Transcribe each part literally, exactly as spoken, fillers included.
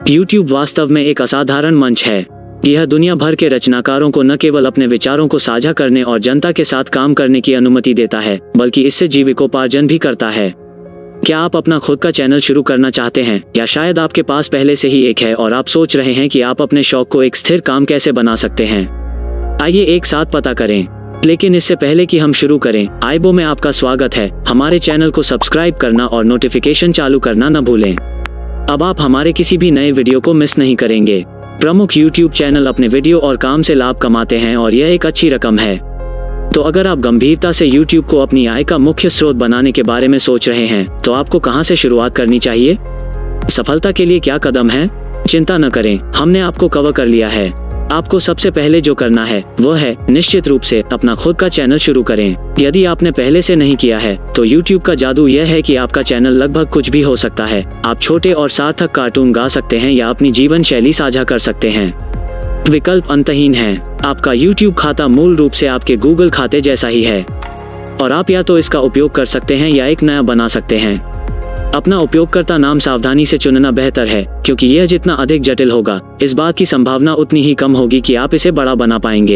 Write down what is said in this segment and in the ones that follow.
YouTube वास्तव में एक असाधारण मंच है। यह दुनिया भर के रचनाकारों को न केवल अपने विचारों को साझा करने और जनता के साथ काम करने की अनुमति देता है, बल्कि इससे जीविकोपार्जन भी करता है। क्या आप अपना खुद का चैनल शुरू करना चाहते हैं, या शायद आपके पास पहले से ही एक है और आप सोच रहे हैं कि आप अपने शौक को एक स्थिर काम कैसे बना सकते हैं? आइए एक साथ पता करें। लेकिन इससे पहले कि हम शुरू करें, आइबो में आपका स्वागत है। हमारे चैनल को सब्सक्राइब करना और नोटिफिकेशन चालू करना न भूलें। अब आप हमारे किसी भी नए वीडियो को मिस नहीं करेंगे। प्रमुख यूट्यूब चैनल अपने वीडियो और काम से लाभ कमाते हैं और यह एक अच्छी रकम है। तो अगर आप गंभीरता से यूट्यूब को अपनी आय का मुख्य स्रोत बनाने के बारे में सोच रहे हैं, तो आपको कहां से शुरुआत करनी चाहिए? सफलता के लिए क्या कदम है? चिंता न करें, हमने आपको कवर कर लिया है। आपको सबसे पहले जो करना है वह है निश्चित रूप से अपना खुद का चैनल शुरू करें। यदि आपने पहले से नहीं किया है, तो यूट्यूब का जादू यह है कि आपका चैनल लगभग कुछ भी हो सकता है। आप छोटे और सार्थक कार्टून गा सकते हैं या अपनी जीवन शैली साझा कर सकते हैं। विकल्प अंतहीन है। आपका यूट्यूब खाता मूल रूप से आपके गूगल खाते जैसा ही है, और आप या तो इसका उपयोग कर सकते हैं या एक नया बना सकते हैं। अपना उपयोगकर्ता नाम सावधानी से चुनना बेहतर है, क्योंकि यह जितना अधिक जटिल होगा, इस बात की संभावना उतनी ही कम होगी कि आप इसे बड़ा बना पाएंगे।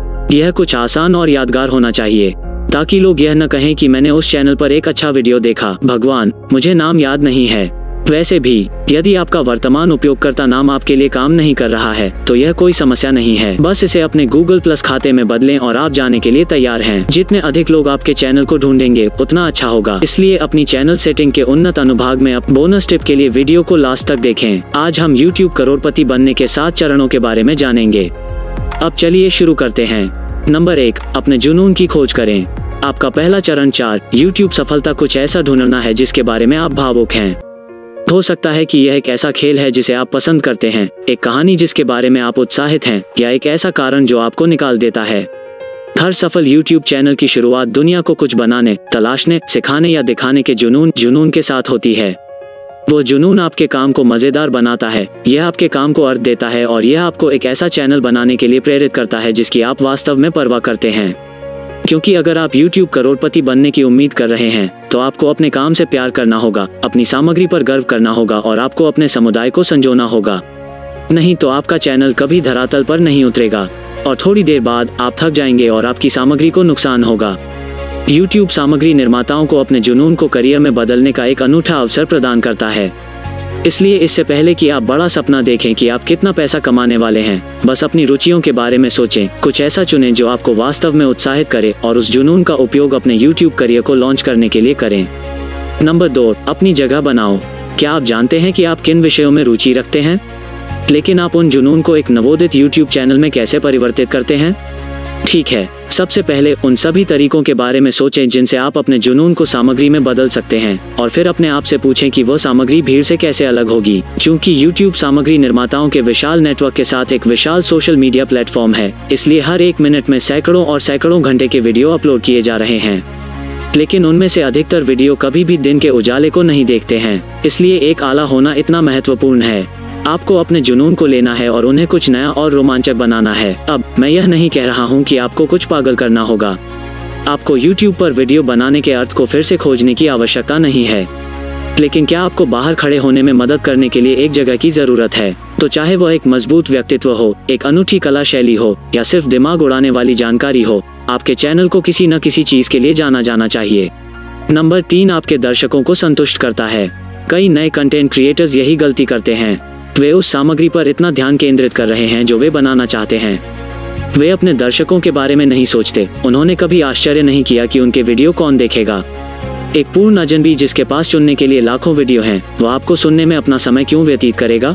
यह कुछ आसान और यादगार होना चाहिए, ताकि लोग यह न कहें कि मैंने उस चैनल पर एक अच्छा वीडियो देखा, भगवान मुझे नाम याद नहीं है। वैसे भी यदि आपका वर्तमान उपयोगकर्ता नाम आपके लिए काम नहीं कर रहा है, तो यह कोई समस्या नहीं है। बस इसे अपने गूगल प्लस खाते में बदलें और आप जाने के लिए तैयार हैं। जितने अधिक लोग आपके चैनल को ढूंढेंगे, उतना अच्छा होगा। इसलिए अपनी चैनल सेटिंग के उन्नत अनुभाग में अब बोनस टिप के लिए वीडियो को लास्ट तक देखें। आज हम यूट्यूब करोड़पति बनने के सात चरणों के बारे में जानेंगे। अब चलिए शुरू करते हैं। नंबर एक, अपने जुनून की खोज करें। आपका पहला चरण चार, यूट्यूब सफलता कुछ ऐसा ढूंढना है जिसके बारे में आप भावुक हैं। हो सकता है कि यह एक ऐसा खेल है जिसे आप पसंद करते हैं, एक कहानी जिसके बारे में आप उत्साहित हैं, या एक ऐसा कारण जो आपको निकाल देता है। हर सफल यूट्यूब चैनल की शुरुआत दुनिया को कुछ बनाने, तलाशने, सिखाने या दिखाने के जुनून जुनून के साथ होती है। वो जुनून आपके काम को मजेदार बनाता है, यह आपके काम को अर्थ देता है और यह आपको एक ऐसा चैनल बनाने के लिए प्रेरित करता है जिसकी आप वास्तव में परवाह करते हैं। क्योंकि अगर आप यूट्यूब करोड़पति बनने की उम्मीद कर रहे हैं, तो आपको अपने काम से प्यार करना होगा, अपनी सामग्री पर गर्व करना होगा और आपको अपने समुदाय को संजोना होगा। नहीं तो आपका चैनल कभी धरातल पर नहीं उतरेगा और थोड़ी देर बाद आप थक जाएंगे और आपकी सामग्री को नुकसान होगा। यूट्यूब सामग्री निर्माताओं को अपने जुनून को करियर में बदलने का एक अनूठा अवसर प्रदान करता है। इसलिए इससे पहले कि आप बड़ा सपना देखें कि आप कितना पैसा कमाने वाले हैं, बस अपनी रुचियों के बारे में सोचें। कुछ ऐसा चुनें जो आपको वास्तव में उत्साहित करे और उस जुनून का उपयोग अपने यूट्यूब करियर को लॉन्च करने के लिए करें। नंबर दो, अपनी जगह बनाओ। क्या आप जानते हैं कि आप किन विषयों में रुचि रखते हैं? लेकिन आप उन जुनून को एक नवोदित यूट्यूब चैनल में कैसे परिवर्तित करते हैं? ठीक है, सबसे पहले उन सभी तरीकों के बारे में सोचें जिनसे आप अपने जुनून को सामग्री में बदल सकते हैं, और फिर अपने आप से पूछें कि वह सामग्री भीड़ से कैसे अलग होगी। क्योंकि यूट्यूब सामग्री निर्माताओं के विशाल नेटवर्क के साथ एक विशाल सोशल मीडिया प्लेटफॉर्म है, इसलिए हर एक मिनट में सैकड़ों और सैकड़ों घंटे के वीडियो अपलोड किए जा रहे हैं। लेकिन उनमें से अधिकतर वीडियो कभी भी दिन के उजाले को नहीं देखते हैं। इसलिए एक आला होना इतना महत्वपूर्ण है। आपको अपने जुनून को लेना है और उन्हें कुछ नया और रोमांचक बनाना है। अब मैं यह नहीं कह रहा हूँ कि आपको कुछ पागल करना होगा। आपको यूट्यूब पर वीडियो बनाने के अर्थ को फिर से खोजने की आवश्यकता नहीं है। लेकिन क्या आपको बाहर खड़े होने में मदद करने के लिए एक जगह की जरूरत है? तो चाहे वह एक मजबूत व्यक्तित्व हो, एक अनूठी कला शैली हो, या सिर्फ दिमाग उड़ाने वाली जानकारी हो, आपके चैनल को किसी न किसी चीज के लिए जाना जाना चाहिए। नंबर तीन, आपके दर्शकों को संतुष्ट करता है। कई नए कंटेंट क्रिएटर्स यही गलती करते हैं। वे उस सामग्री पर इतना ध्यान केंद्रित कर रहे हैं जो वे बनाना चाहते हैं। वे अपने दर्शकों के बारे में नहीं सोचते। उन्होंने कभी आश्चर्य नहीं किया कि उनके वीडियो कौन देखेगा। एक पूर्ण अजनबी जिसके पास चुनने के लिए लाखों वीडियो हैं, वह आपको सुनने में अपना समय क्यों व्यतीत करेगा?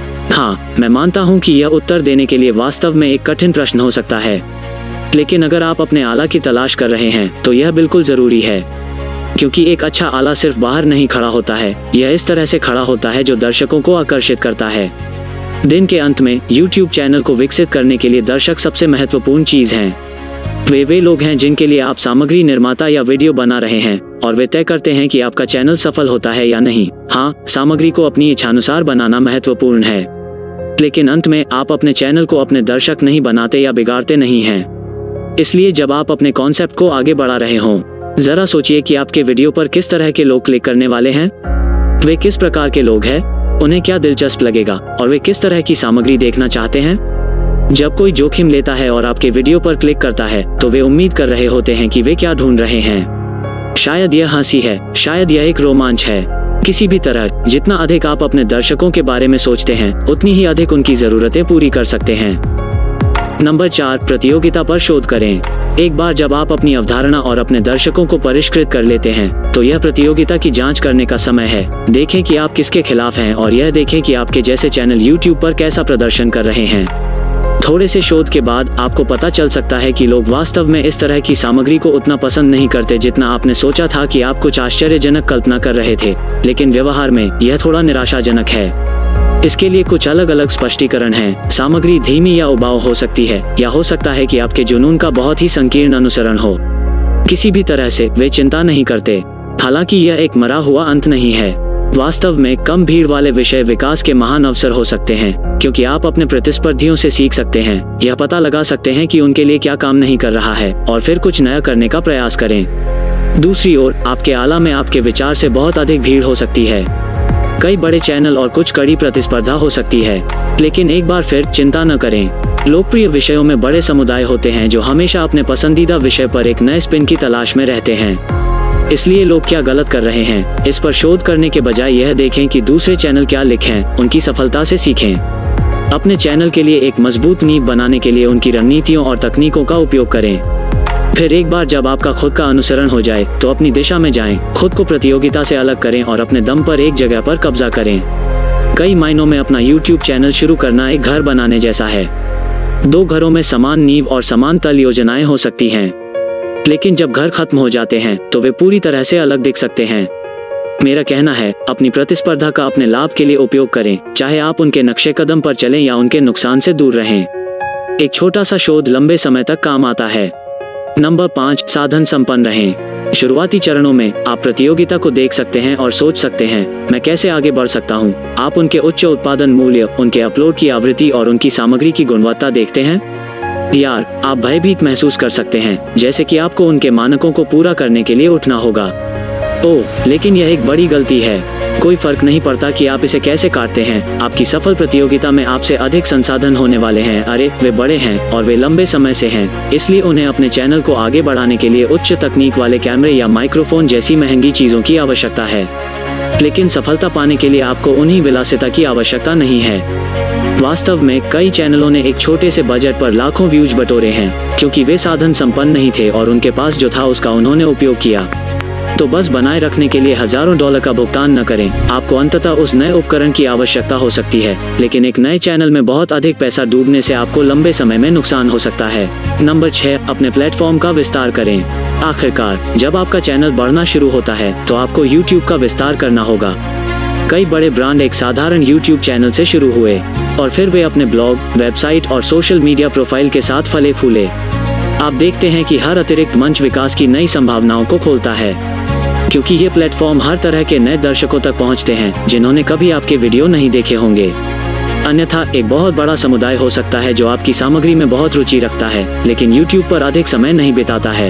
हाँ, मैं मानता हूँ कि यह उत्तर देने के लिए वास्तव में एक कठिन प्रश्न हो सकता है, लेकिन अगर आप अपने आला की तलाश कर रहे हैं, तो यह बिल्कुल जरूरी है। क्योंकि एक अच्छा आला सिर्फ बाहर नहीं खड़ा होता है, यह इस तरह से खड़ा होता है जो दर्शकों को आकर्षित करता है। दिन के अंत में यूट्यूब चैनल को विकसित करने के लिए दर्शक सबसे महत्वपूर्ण चीज हैं। वे वे लोग हैं जिनके लिए आप सामग्री निर्माता या वीडियो बना रहे हैं, और वे तय करते हैं कि आपका चैनल सफल होता है या नहीं। हाँ, सामग्री को अपनी इच्छानुसार बनाना महत्वपूर्ण है, लेकिन अंत में आप अपने चैनल को अपने दर्शक नहीं बनाते या बिगाड़ते नहीं हैं। इसलिए जब आप अपने कॉन्सेप्ट को आगे बढ़ा रहे हों, जरा सोचिए कि आपके वीडियो पर किस तरह के लोग क्लिक करने वाले हैं। वे किस प्रकार के लोग हैं? उन्हें क्या दिलचस्प लगेगा और वे किस तरह की सामग्री देखना चाहते हैं। जब कोई जोखिम लेता है और आपके वीडियो पर क्लिक करता है तो वे उम्मीद कर रहे होते हैं कि वे क्या ढूंढ रहे हैं। शायद यह हंसी है, शायद यह एक रोमांच है। किसी भी तरह जितना अधिक आप अपने दर्शकों के बारे में सोचते हैं उतनी ही अधिक उनकी जरूरतें पूरी कर सकते हैं। नंबर चार, प्रतियोगिता पर शोध करें। एक बार जब आप अपनी अवधारणा और अपने दर्शकों को परिष्कृत कर लेते हैं तो यह प्रतियोगिता की जांच करने का समय है। देखें कि आप किसके खिलाफ हैं और यह देखें कि आपके जैसे चैनल यूट्यूब पर कैसा प्रदर्शन कर रहे हैं। थोड़े से शोध के बाद आपको पता चल सकता है कि लोग वास्तव में इस तरह की सामग्री को उतना पसंद नहीं करते जितना आपने सोचा था कि आप कुछ आश्चर्यजनक कल्पना कर रहे थे, लेकिन व्यवहार में यह थोड़ा निराशाजनक है। इसके लिए कुछ अलग अलग स्पष्टीकरण हैं। सामग्री धीमी या उबाऊ हो सकती है, या हो सकता है कि आपके जुनून का बहुत ही संकीर्ण अनुसरण हो। किसी भी तरह से वे चिंता नहीं करते। हालांकि यह एक मरा हुआ अंत नहीं है। वास्तव में कम भीड़ वाले विषय विकास के महान अवसर हो सकते हैं, क्योंकि आप अपने प्रतिस्पर्धियों से सीख सकते हैं, यह पता लगा सकते हैं कि उनके लिए क्या काम नहीं कर रहा है और फिर कुछ नया करने का प्रयास करें। दूसरी ओर आपके आला में आपके विचार से बहुत अधिक भीड़ हो सकती है। कई बड़े चैनल और कुछ कड़ी प्रतिस्पर्धा हो सकती है, लेकिन एक बार फिर चिंता न करें। लोकप्रिय विषयों में बड़े समुदाय होते हैं जो हमेशा अपने पसंदीदा विषय पर एक नए स्पिन की तलाश में रहते हैं। इसलिए लोग क्या गलत कर रहे हैं इस पर शोध करने के बजाय यह देखें कि दूसरे चैनल क्या लिखें, उनकी सफलता से सीखें। अपने चैनल के लिए एक मजबूत नींव बनाने के लिए उनकी रणनीतियों और तकनीकों का उपयोग करें। फिर एक बार जब आपका खुद का अनुसरण हो जाए तो अपनी दिशा में जाएं, खुद को प्रतियोगिता से अलग करें और अपने दम पर एक जगह पर कब्जा करें। कई मायनों में अपना यूट्यूब चैनल शुरू करना एक घर बनाने जैसा है। दो घरों में समान नींव और समान तल योजनाएं हो सकती हैं, लेकिन जब घर खत्म हो जाते हैं तो वे पूरी तरह से अलग दिख सकते हैं। मेरा कहना है, अपनी प्रतिस्पर्धा का अपने लाभ के लिए उपयोग करें, चाहे आप उनके नक्शे कदम पर चलें या उनके नुकसान से दूर रहें। एक छोटा सा शोध लंबे समय तक काम आता है। नंबर पाँच, साधन संपन्न रहें। शुरुआती चरणों में आप प्रतियोगिता को देख सकते हैं और सोच सकते हैं, मैं कैसे आगे बढ़ सकता हूं। आप उनके उच्च उत्पादन मूल्य, उनके अपलोड की आवृत्ति और उनकी सामग्री की गुणवत्ता देखते हैं। यार, आप भयभीत महसूस कर सकते हैं, जैसे कि आपको उनके मानकों को पूरा करने के लिए उठना होगा। ओह, लेकिन यह एक बड़ी गलती है। कोई फर्क नहीं पड़ता कि आप इसे कैसे काटते हैं, आपकी सफल प्रतियोगिता में आपसे अधिक संसाधन होने वाले हैं। अरे, वे बड़े हैं और वे लंबे समय से हैं, इसलिए उन्हें अपने चैनल को आगे बढ़ाने के लिए उच्च तकनीक वाले कैमरे या माइक्रोफोन जैसी महंगी चीजों की आवश्यकता है। लेकिन सफलता पाने के लिए आपको उन्हीं विलासिता की आवश्यकता नहीं है। वास्तव में कई चैनलों ने एक छोटे से बजट पर लाखों व्यूज बटोरे हैं, क्योंकि वे साधन संपन्न नहीं थे और उनके पास जो था उसका उन्होंने उपयोग किया। तो बस बनाए रखने के लिए हजारों डॉलर का भुगतान न करें। आपको अंततः उस नए उपकरण की आवश्यकता हो सकती है, लेकिन एक नए चैनल में बहुत अधिक पैसा डूबने से आपको लंबे समय में नुकसान हो सकता है। नंबर छह, अपने प्लेटफॉर्म का विस्तार करें। आखिरकार जब आपका चैनल बढ़ना शुरू होता है तो आपको यूट्यूब का विस्तार करना होगा। कई बड़े ब्रांड एक साधारण यूट्यूब चैनल से शुरू हुए और फिर वे अपने ब्लॉग, वेबसाइट और सोशल मीडिया प्रोफाइल के साथ फले फूले। आप देखते हैं कि हर अतिरिक्त मंच विकास की नई संभावनाओं को खोलता है, क्योंकि ये प्लेटफॉर्म हर तरह के नए दर्शकों तक पहुंचते हैं जिन्होंने कभी आपके वीडियो नहीं देखे होंगे। अन्यथा एक बहुत बड़ा समुदाय हो सकता है जो आपकी सामग्री में बहुत रुचि रखता है, लेकिन यूट्यूब पर अधिक समय नहीं बिताता है।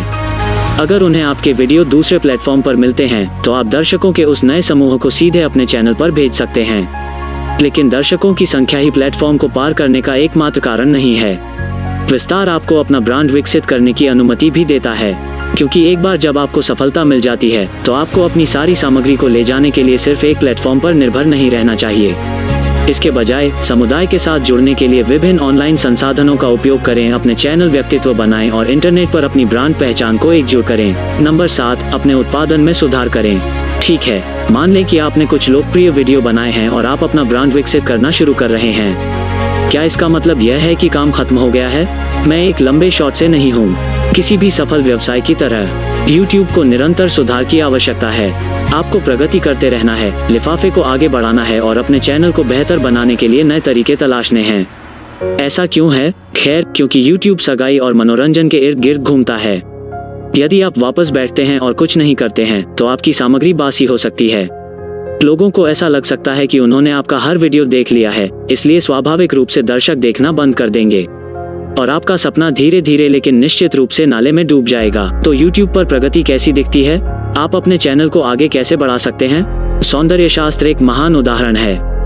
अगर उन्हें आपके वीडियो दूसरे प्लेटफॉर्म पर मिलते हैं तो आप दर्शकों के उस नए समूह को सीधे अपने चैनल पर भेज सकते हैं। लेकिन दर्शकों की संख्या ही प्लेटफॉर्म को पार करने का एकमात्र कारण नहीं है। विस्तार आपको अपना ब्रांड विकसित करने की अनुमति भी देता है, क्योंकि एक बार जब आपको सफलता मिल जाती है तो आपको अपनी सारी सामग्री को ले जाने के लिए सिर्फ एक प्लेटफॉर्म पर निर्भर नहीं रहना चाहिए। इसके बजाय समुदाय के साथ जुड़ने के लिए विभिन्न ऑनलाइन संसाधनों का उपयोग करें, अपने चैनल व्यक्तित्व बनाएं और इंटरनेट पर अपनी ब्रांड पहचान को एकजुट करें। नंबर सात, अपने उत्पादन में सुधार करें। ठीक है, मान लें कि आपने कुछ लोकप्रिय वीडियो बनाए हैं और आप अपना ब्रांड विकसित करना शुरू कर रहे हैं। क्या इसका मतलब यह है कि काम खत्म हो गया है? मैं एक लंबे शॉट से नहीं हूँ। किसी भी सफल व्यवसाय की तरह यूट्यूब को निरंतर सुधार की आवश्यकता है। आपको प्रगति करते रहना है, लिफाफे को आगे बढ़ाना है और अपने चैनल को बेहतर बनाने के लिए नए तरीके तलाशने हैं। ऐसा क्यों है? खैर, क्योंकि यूट्यूब सगाई और मनोरंजन के इर्द गिर्द घूमता है। यदि आप वापस बैठते हैं और कुछ नहीं करते हैं तो आपकी सामग्री बासी हो सकती है। लोगों को ऐसा लग सकता है कि उन्होंने आपका हर वीडियो देख लिया है, इसलिए स्वाभाविक रूप से दर्शक देखना बंद कर देंगे और आपका सपना धीरे धीरे लेकिन निश्चित रूप से नाले में डूब जाएगा। तो यूट्यूब पर प्रगति कैसी दिखती है? आप अपने चैनल को आगे कैसे बढ़ा सकते हैं? सौंदर्य शास्त्र एक महान उदाहरण है।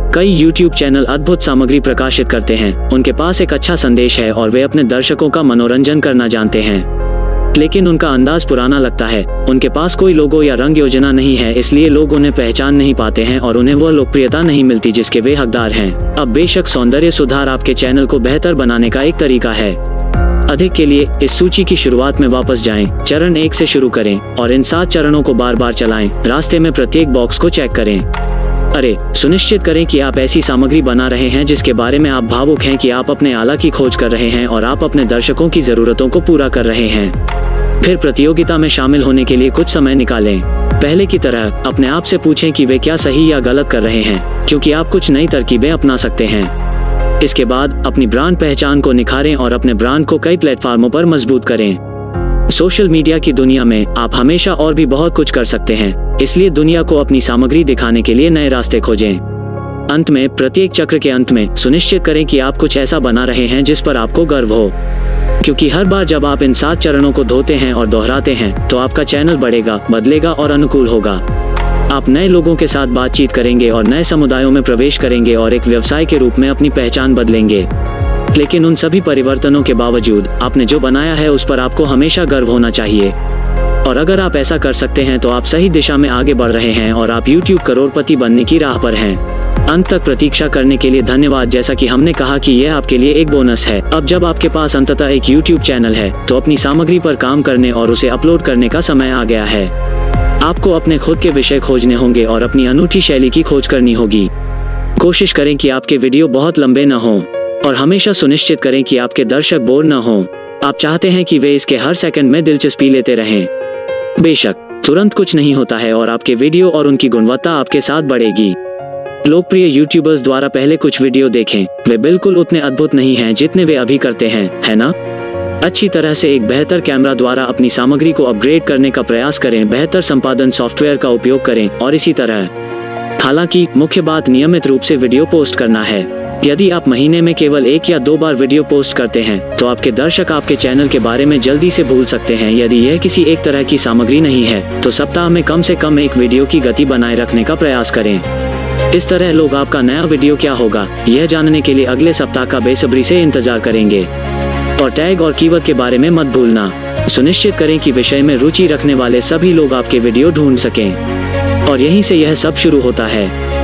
कई यूट्यूब चैनल अद्भुत सामग्री प्रकाशित करते हैं, उनके पास एक अच्छा संदेश है और वे अपने दर्शकों का मनोरंजन करना जानते हैं, लेकिन उनका अंदाज पुराना लगता है। उनके पास कोई लोगो या रंग योजना नहीं है, इसलिए लोग उन्हें पहचान नहीं पाते हैं और उन्हें वह लोकप्रियता नहीं मिलती जिसके वे हकदार हैं। अब बेशक सौंदर्य सुधार आपके चैनल को बेहतर बनाने का एक तरीका है। अधिक के लिए इस सूची की शुरुआत में वापस जाएं, चरण एक से शुरू करें और इन सात चरणों को बार बार चलाएं। रास्ते में प्रत्येक बॉक्स को चेक करें। अरे सुनिश्चित करें कि आप ऐसी सामग्री बना रहे हैं जिसके बारे में आप भावुक हैं, कि आप अपने आला की खोज कर रहे हैं और आप अपने दर्शकों की जरूरतों को पूरा कर रहे हैं। फिर प्रतियोगिता में शामिल होने के लिए कुछ समय निकालें। पहले की तरह अपने आप से पूछें कि वे क्या सही या गलत कर रहे हैं, क्योंकि आप कुछ नई तरकीबें अपना सकते हैं। इसके बाद अपनी ब्रांड पहचान को निखारें और अपने ब्रांड को कई प्लेटफार्मों पर मजबूत करें। सोशल मीडिया की दुनिया में आप हमेशा और भी बहुत कुछ कर सकते हैं, इसलिए दुनिया को अपनी सामग्री दिखाने के लिए नए रास्ते खोजें। अंत में, प्रत्येक चक्र के अंत में सुनिश्चित करें कि आप कुछ ऐसा बना रहे हैं जिस पर आपको गर्व हो, क्योंकि हर बार जब आप इन सात चरणों को धोते हैं और दोहराते हैं तो आपका चैनल बढ़ेगा, बदलेगा और अनुकूल होगा। आप नए लोगों के साथ बातचीत करेंगे और नए समुदायों में प्रवेश करेंगे और एक व्यवसाय के रूप में अपनी पहचान बदलेंगे। लेकिन उन सभी परिवर्तनों के बावजूद आपने जो बनाया है उस पर आपको हमेशा गर्व होना चाहिए। और अगर आप ऐसा कर सकते हैं तो आप सही दिशा में आगे बढ़ रहे हैं और आप यूट्यूब करोड़पति बनने की राह पर हैं। अंत तक प्रतीक्षा करने के लिए धन्यवाद। जैसा कि हमने कहा कि यह आपके लिए एक बोनस है। अब जब आपके पास अंततः एक यूट्यूब चैनल है तो अपनी सामग्री पर काम करने और उसे अपलोड करने का समय आ गया है। आपको अपने खुद के विषय खोजने होंगे और अपनी अनूठी शैली की खोज करनी होगी। कोशिश करें कि आपके वीडियो बहुत लंबे न हों और हमेशा सुनिश्चित करें कि आपके दर्शक बोर न हों। आप चाहते हैं कि वे इसके हर सेकंड में दिलचस्पी लेते रहें। बेशक तुरंत कुछ नहीं होता है और आपके वीडियो और उनकी गुणवत्ता आपके साथ बढ़ेगी। लोकप्रिय यूट्यूबर्स द्वारा पहले कुछ वीडियो देखें, वे बिल्कुल उतने अद्भुत नहीं हैं जितने वे अभी करते हैं, है ना? अच्छी तरह से एक बेहतर कैमरा द्वारा अपनी सामग्री को अपग्रेड करने का प्रयास करें, बेहतर संपादन सॉफ्टवेयर का उपयोग करें और इसी तरह। हालांकि मुख्य बात नियमित रूप से वीडियो पोस्ट करना है। यदि आप महीने में केवल एक या दो बार वीडियो पोस्ट करते हैं तो आपके दर्शक आपके चैनल के बारे में जल्दी से भूल सकते हैं। यदि यह किसी एक तरह की सामग्री नहीं है तो सप्ताह में कम से कम एक वीडियो की गति बनाए रखने का प्रयास करें। इस तरह लोग आपका नया वीडियो क्या होगा यह जानने के लिए अगले सप्ताह का बेसब्री से इंतजार करेंगे। और टैग और कीवर्ड के बारे में मत भूलना। सुनिश्चित करें कि विषय में रुचि रखने वाले सभी लोग आपके वीडियो ढूंढ सकें। और यहीं से यह सब शुरू होता है।